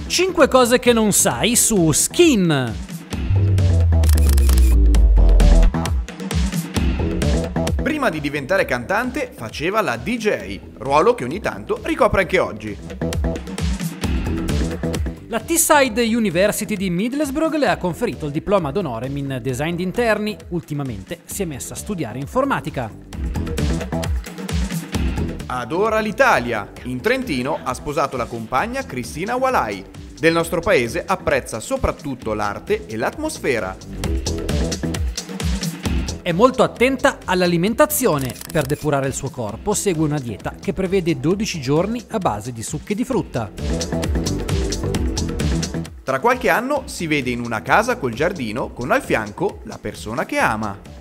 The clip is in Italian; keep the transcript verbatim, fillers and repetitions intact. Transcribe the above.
cinque cose che non sai su Skin. Prima di diventare cantante faceva la D J, ruolo che ogni tanto ricopre anche oggi. La Teesside University di Middlesbrough le ha conferito il diploma d'honorem in design d'interni. Ultimamente si è messa a studiare informatica. Adora l'Italia. In Trentino ha sposato la compagna Cristina Walai. Del nostro paese apprezza soprattutto l'arte e l'atmosfera. È molto attenta all'alimentazione. Per depurare il suo corpo segue una dieta che prevede dodici giorni a base di succhi di frutta. Tra qualche anno si vede in una casa col giardino con al fianco la persona che ama.